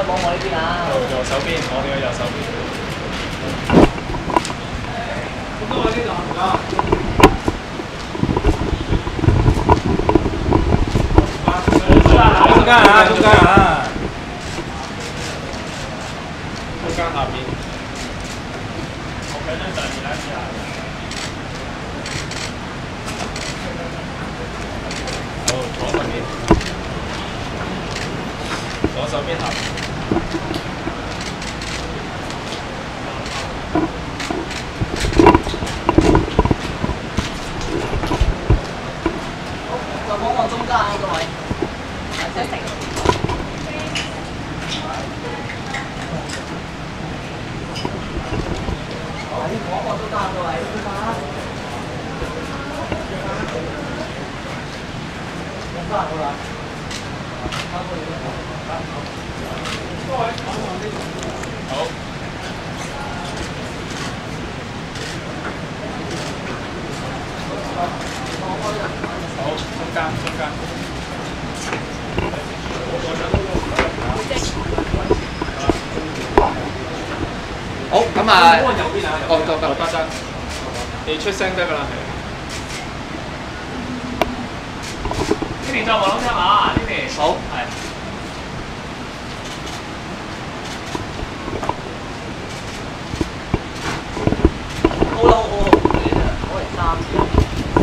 幫我呢邊啊！ 右手邊，我哋嘅右手邊。咁多位呢度唔該。中間啊，中間啊。中間下邊。我睇張相而家。好，左手邊。左手邊下。 就幫我中間啊，各位。一定。幫我中間各位，中間。中間好啦。 好。好，中間，中間。 好，咁啊， 哦，得，你出聲得㗎啦，係。呢邊就我諗聽下，呢邊。 好， 係。 好啦，好，我嚟3次。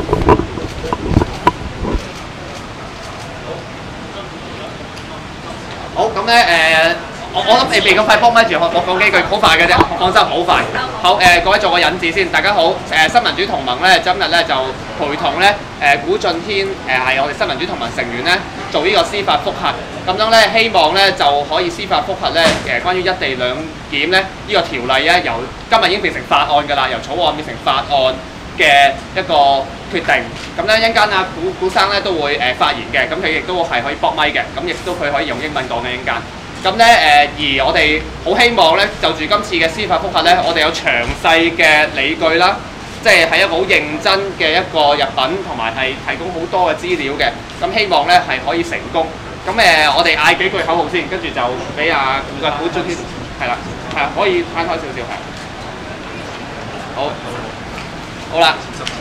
好，咁咧我諗你未咁快幫咪住，我講幾句，好快嘅啫，放心，好快。好各位做個引子先，大家好新民主同盟咧，今日咧就陪同咧古俊軒係我哋新民主同盟成員咧做呢個司法覆核，咁樣咧希望咧就可以司法覆核咧關於一地兩檢咧呢個條例咧由今日已經變成法案㗎啦，由草案變成法案嘅一個決定。咁咧一陣間啊古生咧都會發言嘅，咁佢亦都係可以搏咪嘅，咁亦都佢可以用英文講嘅一陣間。咁咧而我哋好希望咧就住今次嘅司法覆核咧，我哋有詳細嘅理據啦，即係一個好認真嘅一個入稟，同埋係提供好多嘅資料嘅。咁希望咧係可以成功。咁我哋嗌幾句口號先，跟住就俾古俊軒係啦，可以攤開少少係。好，好啦。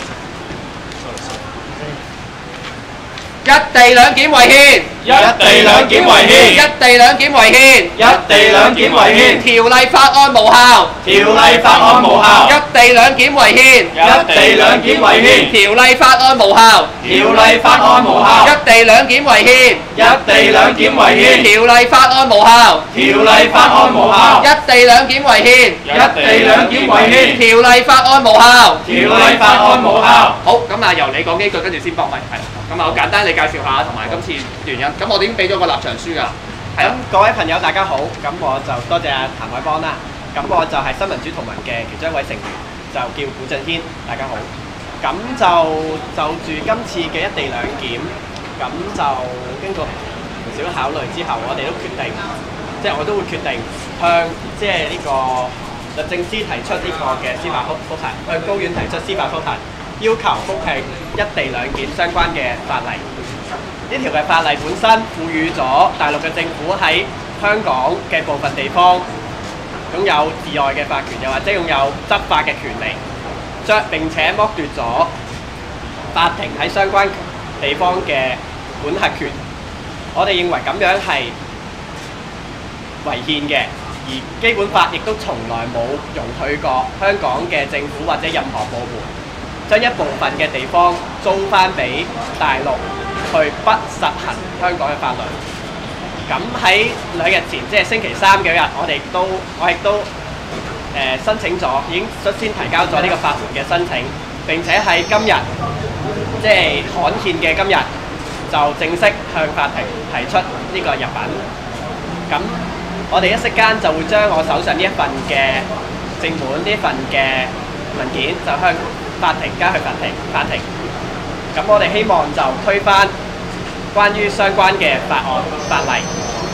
一地兩檢違憲， 一地兩檢違憲， 一地兩檢違憲， 一地兩檢違憲， 條例法案無效， 條例法案無效， 一地兩檢違憲， 一地兩檢違憲， 條例法案無效， 條例法案無效， 一地兩檢違憲， 一地兩檢違憲， 條例法案無效， 條例法案無效， 一地兩檢違憲， 一地兩檢違憲， 條例法案無效， 條例法案無效。 好，咁由你講幾句，跟住先駁咪，係。咁好簡單，你介紹下同埋今次原因。咁我哋已經俾咗個立場書㗎啦。 咁各位朋友大家好，咁我就多謝阿譚凱邦啦。咁我就係新民主同盟嘅其中一位成員，就叫古俊軒，大家好。咁就住今次嘅一地兩檢，咁就經過唔少考慮之後，我哋都決定，即係我都會決定向即係呢個律政司提出呢個嘅司法覆核，向高院提出司法覆核。要求覆核一地兩檢相關嘅法例，呢條嘅法例本身賦予咗大陸嘅政府喺香港嘅部分地方擁有治外嘅法權，又或者擁有執法嘅權利，並且剝奪咗法庭喺相關地方嘅管轄權。我哋認為咁樣係違憲嘅，而基本法亦都從來冇容許過香港嘅政府或者任何部門將一部分嘅地方租翻俾大陸去不實行香港嘅法律。咁喺2日前，即係星期3嘅日，我亦都申請咗，已經率先提交咗呢個法援嘅申請，並且喺今日，即係刊憲嘅今日，就正式向法庭提出呢個入稟。咁我哋一息間就會將我手上呢一份嘅正本，呢份嘅文件就向法庭交去法庭，咁我哋希望就推翻關於相關嘅法例，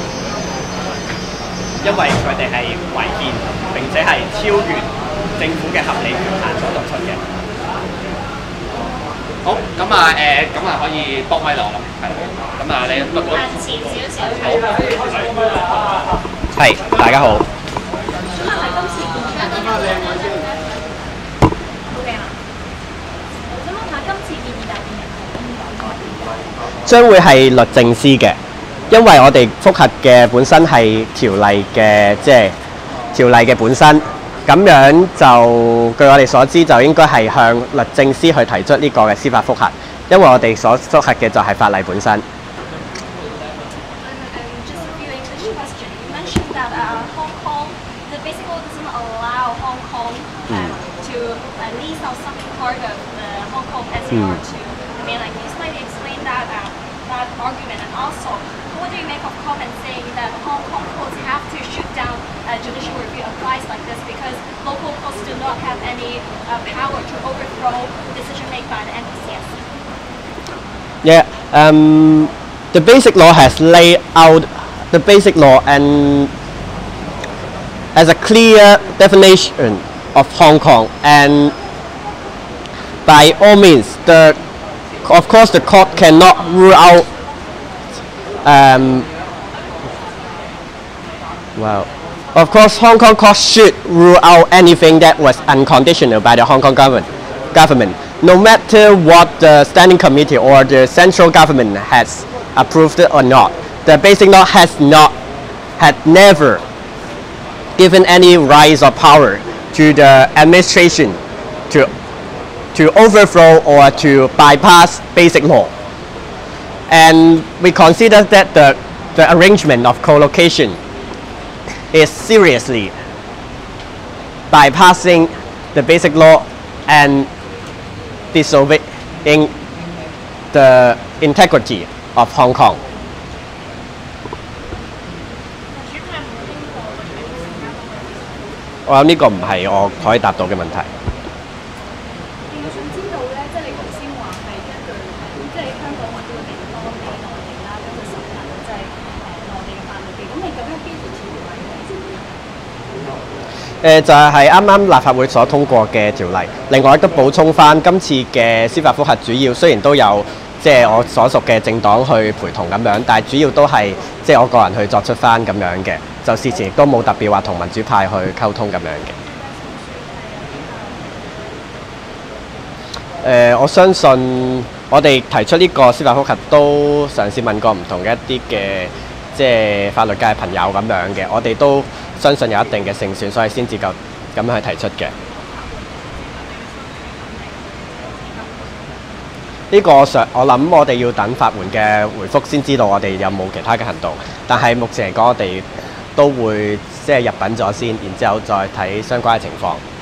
因為佢哋係違憲，並且係超越政府嘅合理權限所作出嘅。 好，咁可以駁咪落啦，係。咁你向前少少。 好。 係，大家好。 想問下今次建議大邊人？好嘅啦。想問下今次建議大邊人？ 將會係律政司嘅，因為我哋覆核嘅本身係條例嘅，即係條例嘅本身。咁樣就據我哋所知，就應該係向律政司去提出呢個嘅司法覆核，因為我哋所覆核嘅就係法例本身。 Just a few English questions. You mentioned that Hong Kong, the basic law doesn't allow Hong Kong to lease out some part of the Hong Kong SAR to the mainland. Can you slightly explain that argument? And also, what do you make of comments saying that Hong Kong courts have to shoot down judicial review advice like this because local courts do not have any power to overthrow decision made by the NPCS? Yeah, the basic law has laid out the basic law and as a clear definition of Hong Kong, and by all means, of course the court cannot rule out. Of course, Hong Kong court should rule out anything that was unconditional by the Hong Kong government, no matter what the standing committee or the central government has approved it or not. The basic law had never given any rights or power to the administration to overthrow or to bypass basic law. And we consider that the arrangement of co-location is seriously bypassing the basic law and disobeying the integrity of Hong Kong. 我諗呢個唔係我可以答到嘅問題。 我想知道咧，即係你頭先話係根據即係香港或者個地方俾內地啦，咁去實行即係內地嘅法律嘅，咁你究竟邊條條例咧？ 就係啱啱立法會所通過嘅條例。另外亦都補充翻今次嘅司法覆核主要雖然都有即係我所屬嘅政黨去陪同咁樣，但係主要都係即係我個人去作出翻咁樣嘅，就事前亦都冇特別話同民主派去溝通咁樣嘅。我相信我哋提出呢個司法覆核都嘗試問過唔同嘅一啲嘅即係法律界朋友咁樣嘅，我哋都相信有一定嘅勝算，所以先至夠咁樣去提出嘅。呢個我諗我哋要等法援嘅回覆先知道我哋有冇其他嘅行動，但係目前嚟講我哋都會即係入稟咗先，然之後再睇相關嘅情況。